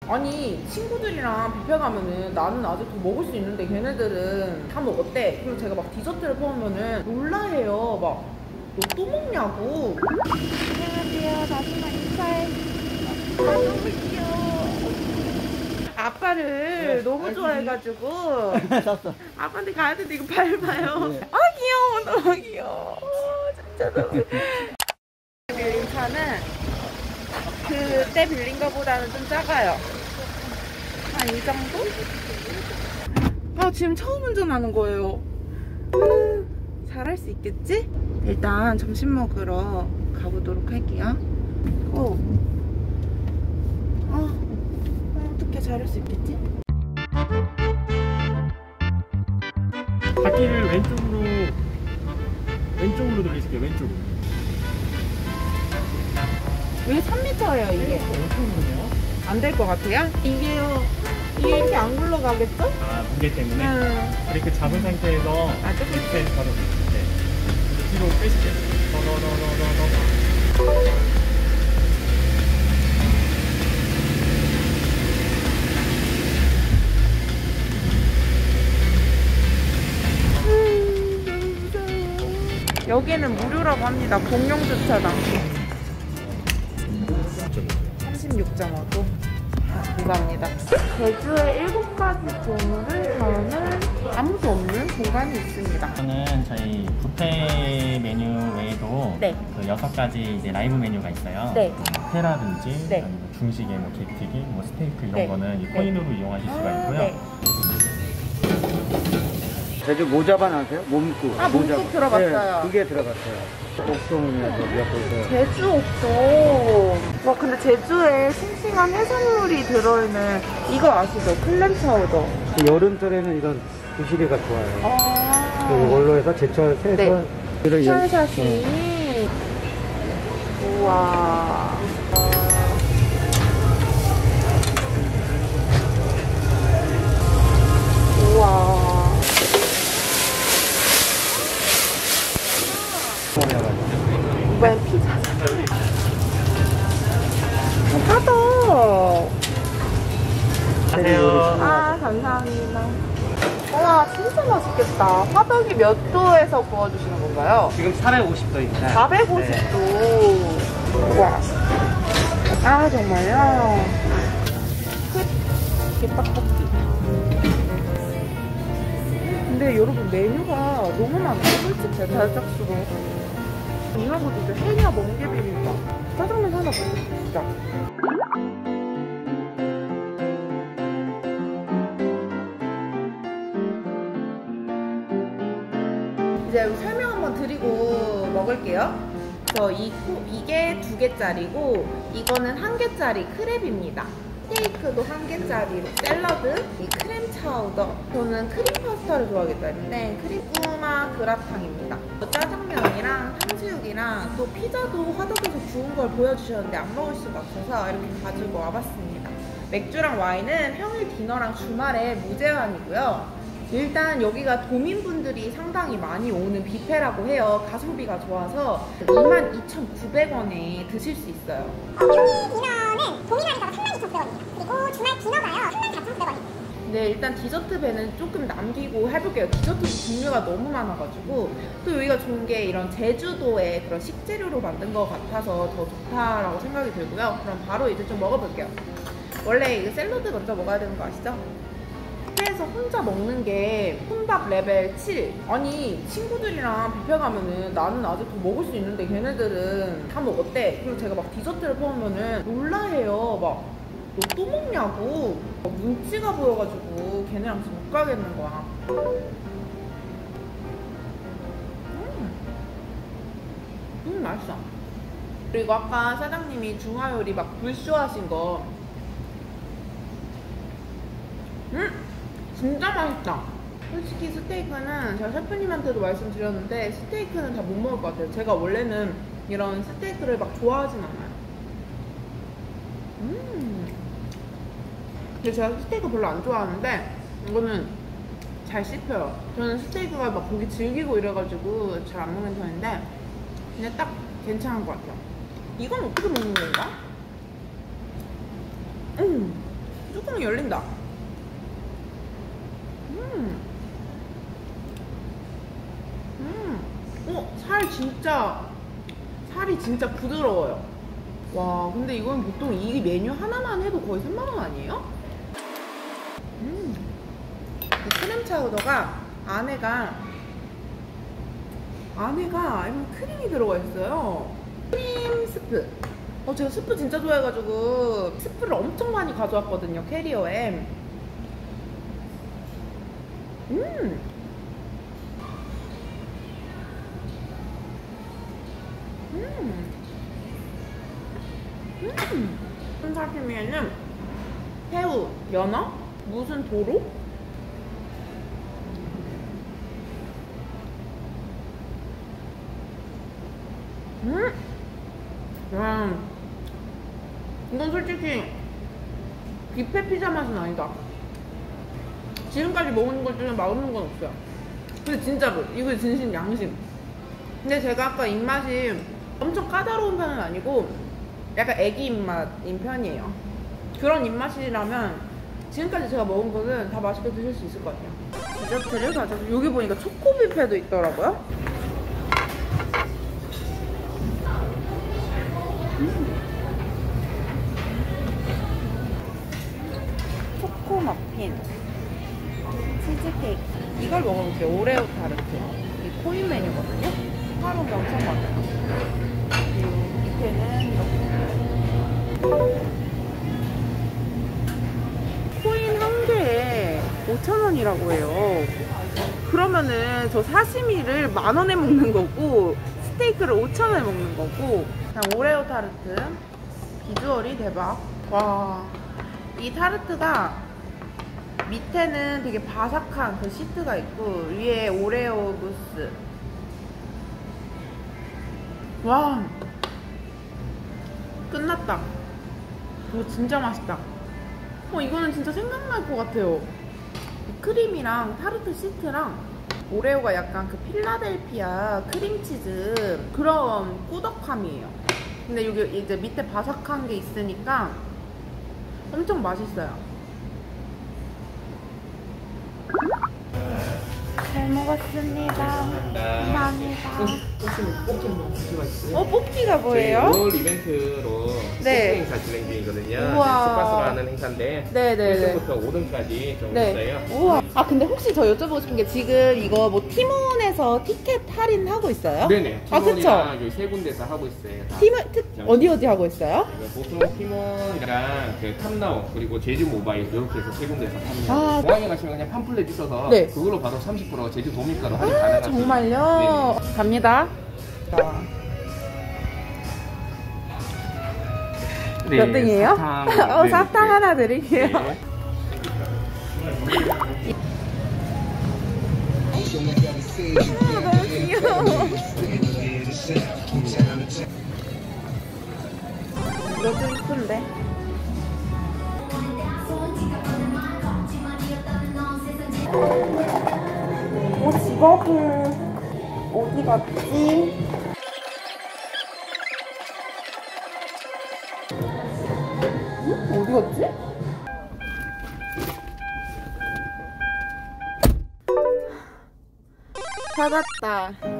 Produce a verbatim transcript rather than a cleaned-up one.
아니 친구들이랑 뷔페 가면은 나는 아직도 먹을 수 있는데 걔네들은 다 먹었대. 그리고 제가 막 디저트를 퍼오면은 놀라해요. 막 너 또 먹냐고. 안녕하세요. 다시마 인사해. 아, 너무 귀여워. 아빠를 네, 너무 좋아해가지고 아빠한테 가야 되는데 이거 밟아요. 네. 아 귀여워. 너무 귀여워. 진짜 너무 빌린 차는 그때 빌린 거보다는 좀 작아요. 한 이 정도? 아 지금 처음 운전하는 거예요. 음, 잘할 수 있겠지? 일단 점심 먹으러 가보도록 할게요. 어, 어, 어떻게 잘할 수 있겠지? 바퀴를 왼쪽으로 왼쪽으로 돌리실게요. 왼쪽으로. 왜 삼 미터예요 이게? 안 될 것 같아요? 이게요. 이게 이렇게 안 굴러가겠죠? 아, 무게 때문에? 음. 브레이크 잡은 상태에서 아, 조금 밑에 바로 네. 뒤로 빼실게요. 더더더더더더. 여기는 무료라고 합니다. 공용 주차장. 삼십육 점 오 도. 아, 감사합니다. 제주의 일곱 가지 종류를 담은 아무도 없는 공간이 있습니다. 저는 저희 뷔페 메뉴 외에도 네. 그 여섯 가지 이제 라이브 메뉴가 있어요. 네. 회라든지 네. 아니면 중식에 뭐 게튀기, 뭐 스테이크 이런 네. 거는 이 네. 코인으로 이용하실 수가 있고요. 네. 제주 모자반 아세요? 몸국. 아, 몸국 들어봤어요. 네, 그게 들어갔어요. 옥동에서 미역국에서. 제주 옥도. 와, 근데 제주에 싱싱한 해산물이 들어있는 이거 아시죠? 클램 차우더. 여름철에는 이런 부시리가 좋아요. 아. 이걸로 해서 제철, 새설. 네. 샤샤시. 우와. 우와. 이번엔 피자. 화덕. 안녕하세요. 아, 감사합니다. 와, 진짜 맛있겠다. 화덕이 몇 도에서 구워주시는 건가요? 지금 사백오십 도입니다. 사백오십 도. 네. 와. 아, 정말요? 깃떡볶이. 근데 여러분, 메뉴가 너무 많아요. 솔직히 달짝수로. 이거보다 해녀 멍게 비빔밥. 짜장면 하나 먹고 진짜. 이제 설명 한번 드리고 먹을게요. 저 이, 이게 두 개짜리고 이거는 한 개짜리 크랩입니다. 스테이크도 한 개짜리로 샐러드, 이 크림 차우더. 저는 크림 파스타를 좋아하기 때문에 크림 꾸마 그라탕입니다. 짜장면이랑 탕수육이랑 또 피자도 화덕에서 구운 걸 보여주셨는데 안 먹을 수가 없어서 이렇게 가지고 와봤습니다. 맥주랑 와인은 평일 디너랑 주말에 무제한이고요. 일단 여기가 도민분들이 상당히 많이 오는 뷔페라고 해요. 가성비가 좋아서 이만 이천구백 원에 드실 수 있어요. 평일 디너는 도민하니까 삼만 이천구백 원입니다. 그리고 주말 디너가요 삼만 사천구백 원입니다. 네, 일단 디저트 배는 조금 남기고 해볼게요. 디저트 종류가 너무 많아가지고. 또 여기가 좋은 게 이런 제주도의 그런 식재료로 만든 것 같아서 더 좋다라고 생각이 들고요. 그럼 바로 이제 좀 먹어볼게요. 원래 이거 샐러드 먼저 먹어야 되는 거 아시죠? 뷔페에서 혼자 먹는 게 혼밥 레벨 칠. 아니 친구들이랑 뷔페 가면은 나는 아직도 먹을 수 있는데 걔네들은 다 먹었대. 그리고 제가 막 디저트를 퍼오면은 놀라해요. 막 너 또 먹냐고. 막 눈치가 보여가지고 걔네랑 지금 못 가겠는 거야. 음, 음 맛있어. 그리고 아까 사장님이 중화요리 막 불쇼하신 거 음! 진짜 맛있다. 솔직히 스테이크는 제가 셰프님한테도 말씀드렸는데 스테이크는 다 못 먹을 것 같아요. 제가 원래는 이런 스테이크를 막 좋아하진 않아요. 음. 근데 제가 스테이크 별로 안 좋아하는데 이거는 잘 씹혀요. 저는 스테이크가 막 고기 질기고 이래가지고 잘 안 먹는 편인데 근데 딱 괜찮은 것 같아요. 이건 어떻게 먹는 건가? 음. 뚜껑이 열린다. 음. 음. 어, 살 진짜, 살이 진짜 부드러워요. 와, 근데 이건 보통 이 메뉴 하나만 해도 거의 삼만 원 아니에요? 음. 이 크림 차우더가 안에가, 안에가 크림이 들어가 있어요. 크림 스프. 어, 제가 스프 진짜 좋아해가지고 스프를 엄청 많이 가져왔거든요, 캐리어에. 음. 음. 음. 사시미에는 새우, 연어, 무슨 도로? 음. 음. 이건 솔직히 뷔페 피자 맛은 아니다. 지금까지 먹은 것 중에 맛없는 건 없어요. 근데 진짜로 이거 진심 양심. 근데 제가 아까 입맛이 엄청 까다로운 편은 아니고 약간 애기 입맛인 편이에요. 그런 입맛이라면 지금까지 제가 먹은 거는 다 맛있게 드실 수 있을 것 같아요. 디저트를 가져서 여기 보니까 초코 뷔페도 있더라고요. 음. 초코 머핀, 치즈케이크. 이걸 먹어볼게요. 오레오 타르트. 이 코인 메뉴거든요. 하루가 엄청 많아요. 그리고 밑에는 이렇게 코인 한 개에 오천 원이라고 해요. 그러면은 저 사시미를 만 원에 먹는 거고 스테이크를 오천 원에 먹는 거고. 그냥 오레오 타르트. 비주얼이 대박. 와, 이 타르트가 밑에는 되게 바삭한 그 시트가 있고 위에 오레오 무스. 와, 끝났다. 이거 진짜 맛있다. 어, 이거는 진짜 생각날 것 같아요. 이 크림이랑 타르트 시트랑 오레오가 약간 그 필라델피아 크림치즈 그런 꾸덕함이에요. 근데 여기 이제 밑에 바삭한 게 있으니까 엄청 맛있어요. 잘 먹었습니다. 감사합니다. 어, 뽑기가 뭐예요? 오월 이벤트로 네. 뽑기 행사 진행 중이거든요. 우와. 스파스로 하는 행사인데 네네네. 일 등부터 오 등까지 좀 네. 있어요. 우와. 아, 근데 혹시 저 여쭤보고 싶은 게 지금 이거 뭐 티몬에서 티켓 할인 하고 있어요? 네네. 아, 그쵸? 티몬이랑 여기 세 군데서 하고 있어요. 다. 티몬, 특, 어디 어디 하고 있어요? 보통 티몬이랑 그 탐나오 그리고 제주 모바일 이렇게 해서 세 군데서 탑니다. 아, 공항에 가시면 그냥 팜플렛 있어서 네. 그걸로 바로 삼십 퍼센트 제주 도민가로 할인 아, 가능하세요. 정말요? 네네. 갑니다. 네, 몇 등이에요? 사탕, 어, 네, 사탕 네. 하나 드릴게요. 네. 아, 너무 귀여워. 이거 좀 이쁜데? 어, 지갑을 어디 갔지? 응? 어디 갔지? 찾았다.